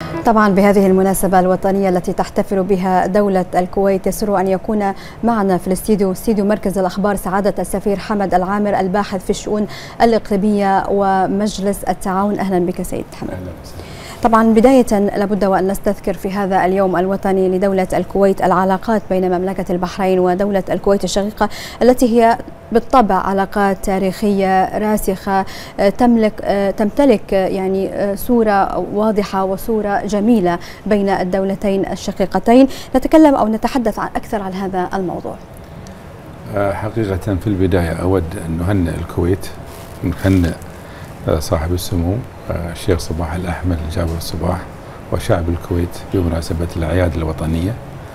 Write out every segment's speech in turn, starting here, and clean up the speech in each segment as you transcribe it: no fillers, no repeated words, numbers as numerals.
طبعا بهذه المناسبة الوطنية التي تحتفل بها دولة الكويت يسر أن يكون معنا في الاستديو مركز الأخبار سعادة السفير حمد العامر الباحث في الشؤون الإقليمية ومجلس التعاون. أهلا بك سيد حمد. طبعا بداية لابد وأن نستذكر في هذا اليوم الوطني لدولة الكويت العلاقات بين مملكة البحرين ودولة الكويت الشقيقة التي هي بالطبع علاقات تاريخية راسخة تمتلك يعني صورة واضحة وصورة جميلة بين الدولتين الشقيقتين. نتكلم أو نتحدث أكثر عن هذا الموضوع. حقيقة في البداية أود أن نهنئ الكويت، نهنئ صاحب السمو الشيخ صباح الأحمد جابر الصباح وشعب الكويت بمناسبة الأعياد الوطنية.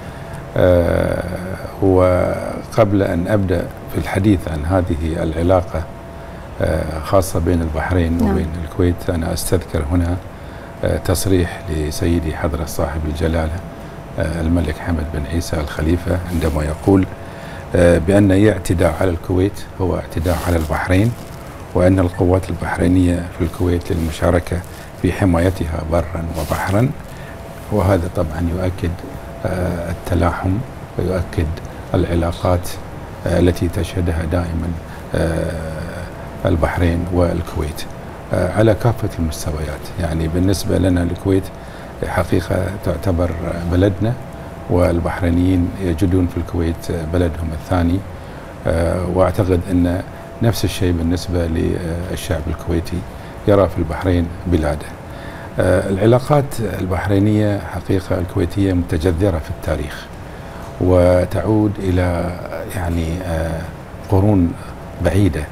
وقبل أن أبدأ في الحديث عن هذه العلاقة خاصة بين البحرين وبين الكويت، أنا أستذكر هنا تصريح لسيدي حضرة صاحب الجلالة الملك حمد بن عيسى الخليفة عندما يقول بأن أي اعتداء على الكويت هو اعتداء على البحرين، وأن القوات البحرينية في الكويت للمشاركة في حمايتها برا وبحرا. وهذا طبعا يؤكد التلاحم ويؤكد العلاقات التي تشهدها دائما البحرين والكويت على كافة المستويات. يعني بالنسبة لنا الكويت حقيقة تعتبر بلدنا، والبحرينيين يجدون في الكويت بلدهم الثاني، وأعتقد أن نفس الشيء بالنسبة للشعب الكويتي يرى في البحرين بلاده. العلاقات البحرينية حقيقة الكويتية متجذرة في التاريخ وتعود إلى يعني قرون بعيدة.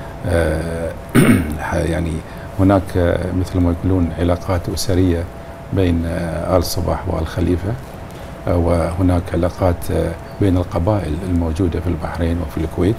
يعني هناك مثل ما يقولون علاقات أسرية بين آل صباح وآل خليفة، وهناك علاقات بين القبائل الموجودة في البحرين وفي الكويت.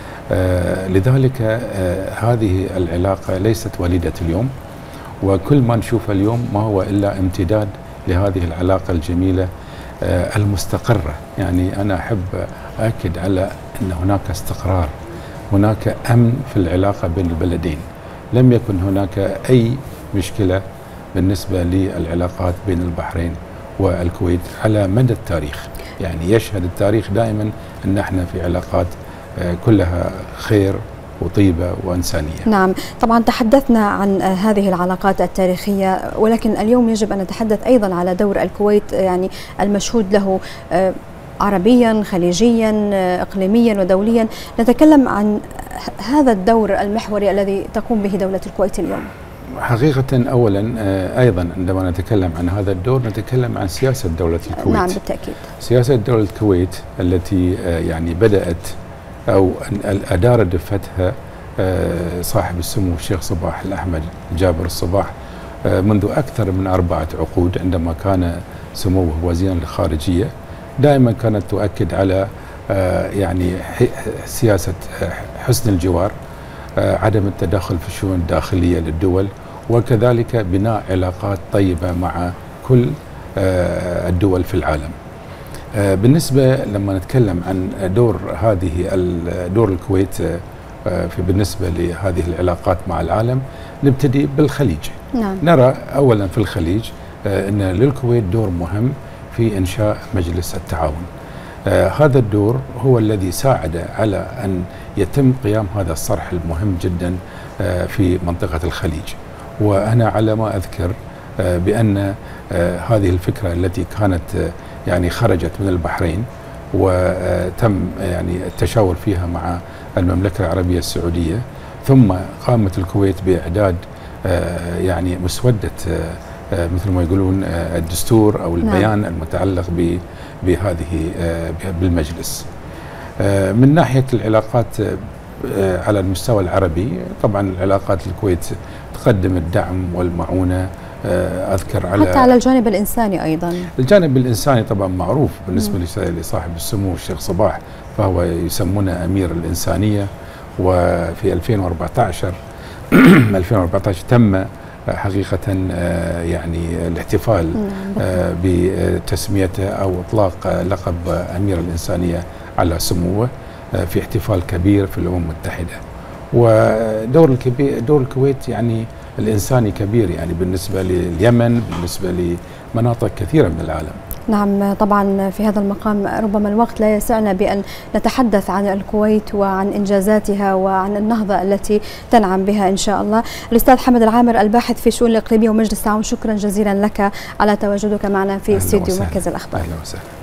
لذلك هذه العلاقة ليست وليدة اليوم، وكل ما نشوف اليوم ما هو إلا امتداد لهذه العلاقة الجميلة المستقرة. يعني أنا أحب أؤكد على أن هناك استقرار، هناك أمن في العلاقة بين البلدين. لم يكن هناك أي مشكلة بالنسبة للعلاقات بين البحرين والكويت على مدى التاريخ. يعني يشهد التاريخ دائما أن احنا في علاقات كلها خير وطيبة وإنسانية. نعم، طبعا تحدثنا عن هذه العلاقات التاريخية، ولكن اليوم يجب أن نتحدث أيضا على دور الكويت يعني المشهود له عربيا خليجيا إقليميا ودوليا. نتكلم عن هذا الدور المحوري الذي تقوم به دولة الكويت اليوم. حقيقة أولا أيضا عندما نتكلم عن هذا الدور نتكلم عن سياسة دولة الكويت. نعم بالتأكيد. سياسة دولة الكويت التي يعني بدأت أو أدار دفتها صاحب السمو الشيخ صباح الأحمد جابر الصباح منذ أكثر من 4 عقود، عندما كان سموه وزيرا للخارجية. دائما كانت تؤكد على يعني سياسة حسن الجوار، عدم التدخل في الشؤون الداخلية للدول، وكذلك بناء علاقات طيبة مع كل الدول في العالم. بالنسبة لما نتكلم عن دور الكويت بالنسبة لهذه العلاقات مع العالم، نبتدي بالخليج. نعم. نرى أولا في الخليج أن للكويت دور مهم في إنشاء مجلس التعاون. هذا الدور هو الذي ساعد على أن يتم قيام هذا الصرح المهم جدا في منطقة الخليج. وأنا على ما أذكر بأن هذه الفكرة التي كانت يعني خرجت من البحرين وتم يعني التشاور فيها مع المملكة العربية السعودية، ثم قامت الكويت بإعداد يعني مسودة مثل ما يقولون الدستور أو البيان المتعلق بهذه بالمجلس. من ناحية العلاقات على المستوى العربي، طبعا علاقات الكويت تقدم الدعم والمعونة. أذكر حتى على الجانب الإنساني أيضا. الجانب الإنساني طبعا معروف بالنسبة لصاحب السمو الشيخ صباح، فهو يسمونه أمير الإنسانية. وفي 2014 تم حقيقة يعني الاحتفال بتسميته أو إطلاق لقب أمير الإنسانية على سموه في احتفال كبير في الأمم المتحدة. ودور الكويت يعني الإنساني كبير يعني بالنسبة لليمن، بالنسبة لمناطق كثيرة من العالم. نعم طبعا في هذا المقام ربما الوقت لا يسعنا بأن نتحدث عن الكويت وعن إنجازاتها وعن النهضة التي تنعم بها إن شاء الله. الأستاذ حمد العامر الباحث في الشؤون الإقليمية ومجلس التعاون، شكرا جزيلا لك على تواجدك معنا في استديو مركز الأخبار. أهلا وسهلا.